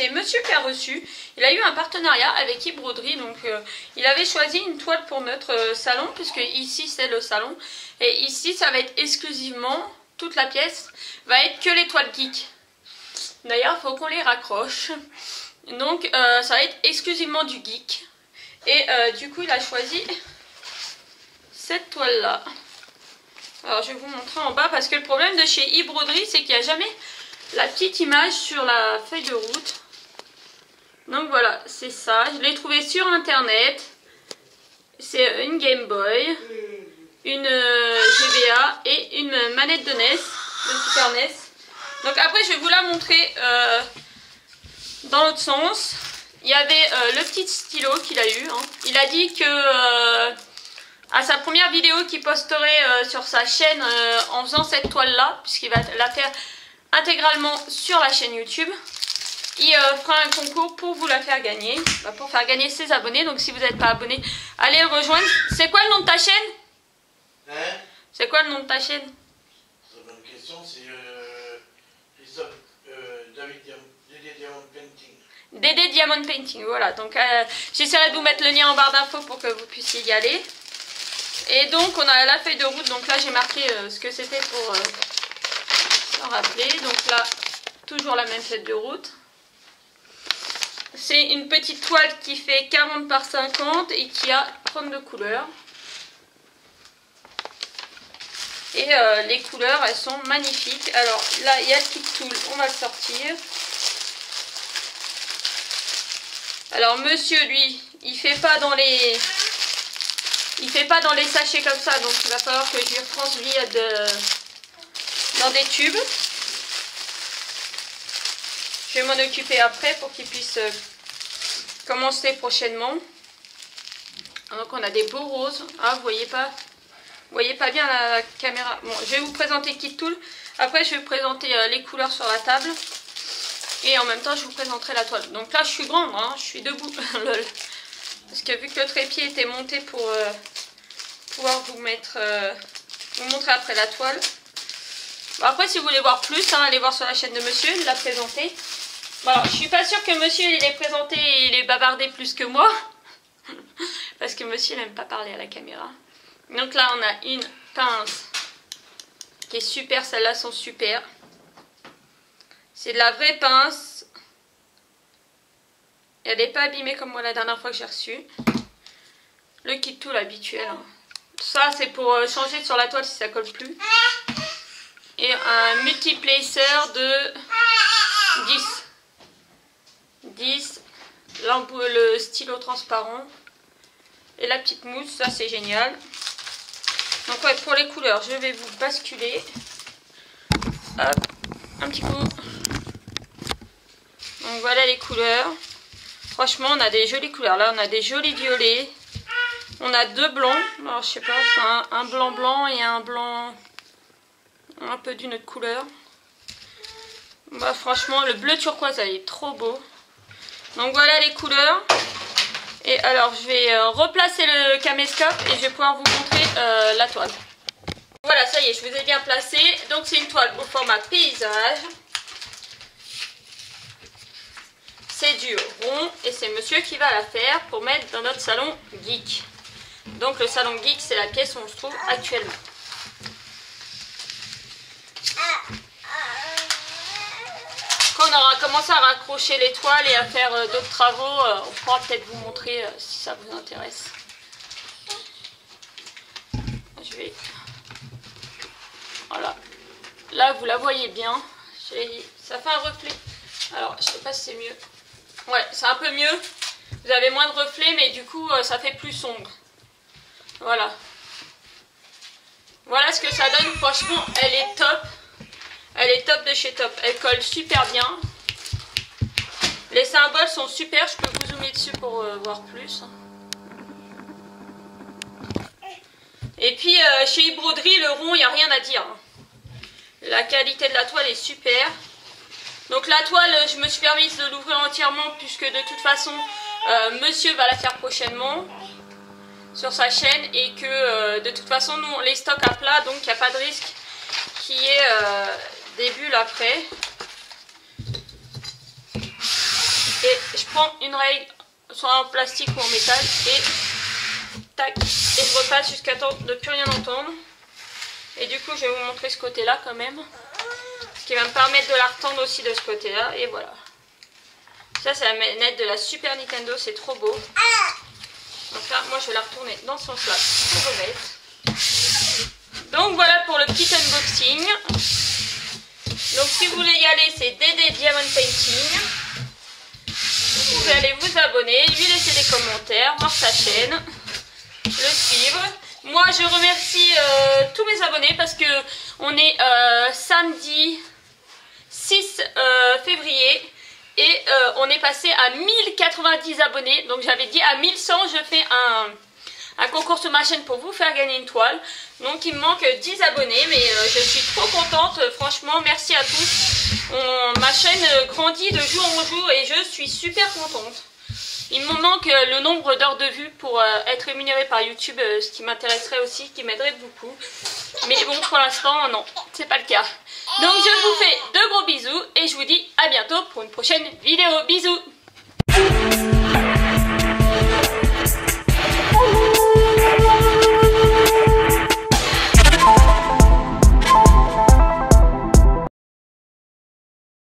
c'est monsieur qui a reçu. Il a eu un partenariat avec eBroderie, donc il avait choisi une toile pour notre salon, puisque ici c'est le salon. Et ici ça va être exclusivement, toute la pièce va être que les toiles geek. D'ailleurs il faut qu'on les raccroche. Donc ça va être exclusivement du geek. Et du coup il a choisi cette toile là. Alors je vais vous montrer en bas parce que le problème de chez eBroderie c'est qu'il n'y a jamais la petite image sur la feuille de route. Donc voilà, c'est ça. Je l'ai trouvé sur internet. C'est une Game Boy, une GBA et une manette de NES, de Super NES. Donc après je vais vous la montrer dans l'autre sens. Il y avait le petit stylo qu'il a eu. Hein. Il a dit que à sa première vidéo qu'il posterait sur sa chaîne en faisant cette toile là, puisqu'il va la faire intégralement sur la chaîne YouTube, il fera un concours pour vous la faire gagner, pour faire gagner ses abonnés. Donc si vous n'êtes pas abonné, allez le rejoindre. C'est quoi le nom de ta chaîne? C'est quoi le nom de ta chaîne? C'est une bonne question, c'est Dédé Diamond Painting. Dédé Diamond Painting, voilà. Donc j'essaierai de vous mettre le lien en barre d'infos pour que vous puissiez y aller. Et donc on a la feuille de route, donc là j'ai marqué ce que c'était pour s'en rappeler. Donc là, toujours la même feuille de route. C'est une petite toile qui fait 40 par 50 et qui a 32 couleurs. Et les couleurs, elles sont magnifiques. Alors là, il y a le kit tool, on va le sortir. Alors monsieur, lui, il fait pas dans les sachets comme ça, donc il va falloir que je lui retransvide dans des tubes. Je vais m'en occuper après pour qu'il puisse commencer prochainement. Donc on a des beaux roses. Ah, vous voyez pas bien la caméra. Bon, je vais vous présenter Kit Tool. Après je vais vous présenter les couleurs sur la table. Et en même temps je vous présenterai la toile. Donc là je suis grande, hein, je suis debout. Lol. Parce que vu que le trépied était monté pour pouvoir vous montrer après la toile. Bon, après si vous voulez voir plus, hein, allez voir sur la chaîne de monsieur, il l'a présenté. Bon, alors, je suis pas sûre que monsieur il est présenté et il est bavardé plus que moi. Parce que monsieur n'aime pas parler à la caméra. Donc là on a une pince qui est super, celles-là sont super. C'est de la vraie pince. Elle n'est pas abîmée comme moi la dernière fois que j'ai reçu. Le kit tool habituel. Hein. Ça c'est pour changer sur la toile si ça colle plus. Et un multiplacer de 10. Le stylo transparent. Et la petite mousse, ça c'est génial. Donc ouais, pour les couleurs, je vais vous basculer. Hop, un petit coup. Donc voilà les couleurs. Franchement, on a des jolies couleurs. Là, on a des jolis violets. On a deux blancs. Alors, je sais pas, c'est un blanc blanc et un blanc un peu d'une autre couleur. Bah, franchement, le bleu turquoise, il est trop beau. Donc voilà les couleurs. Et alors, je vais replacer le caméscope et je vais pouvoir vous montrer la toile. Voilà, ça y est, je vous ai bien placé. Donc, c'est une toile au format paysage. C'est du rond et c'est monsieur qui va la faire pour mettre dans notre salon geek. Donc, le salon geek, c'est la pièce où on se trouve actuellement. Quand on aura commencé à raccrocher les toiles et à faire d'autres travaux, on pourra peut-être vous montrer si ça vous intéresse. Je vais... Voilà. Là, vous la voyez bien. Ça fait un reflet. Alors, je sais pas si c'est mieux. Ouais, c'est un peu mieux. Vous avez moins de reflets, mais du coup, ça fait plus sombre. Voilà. Voilà ce que ça donne. Franchement, elle est top. Elle est top de chez top. Elle colle super bien. Les symboles sont super. Je peux vous zoomer dessus pour voir plus. Et puis, chez eBroderie, le rond, il n'y a rien à dire. La qualité de la toile est super. Donc la toile, je me suis permise de l'ouvrir entièrement puisque de toute façon, monsieur va la faire prochainement sur sa chaîne et que de toute façon, nous on les stocke à plat, donc il n'y a pas de risque qu'il y ait des bulles après. je prends une règle, soit en plastique ou en métal, et tac, et je repasse jusqu'à temps de plus rien entendre. Et du coup, je vais vous montrer ce côté-là quand même, ce qui va me permettre de la retendre aussi de ce côté-là, et voilà. Ça, c'est la manette de la Super Nintendo, c'est trop beau. Donc là, moi, je vais la retourner dans ce sens-là pour remettre. Donc voilà pour le petit unboxing. Donc si vous voulez y aller, c'est Dédé Diamond Painting. Vous pouvez aller vous abonner, lui laisser des commentaires, voir sa chaîne, le suivre. Moi, je remercie tous mes abonnés parce que on est samedi 6 février et on est passé à 1090 abonnés. Donc j'avais dit à 1100, je fais un concours sur ma chaîne pour vous faire gagner une toile. Donc il me manque 10 abonnés, mais je suis trop contente. Franchement, merci à tous. Ma chaîne grandit de jour en jour et je suis super contente. Il me manque le nombre d'heures de vue pour être rémunéré par YouTube, ce qui m'intéresserait aussi, qui m'aiderait beaucoup. Mais bon, pour l'instant, non, c'est pas le cas. Donc je vous fais de gros bisous et je vous dis à bientôt pour une prochaine vidéo. Bisous!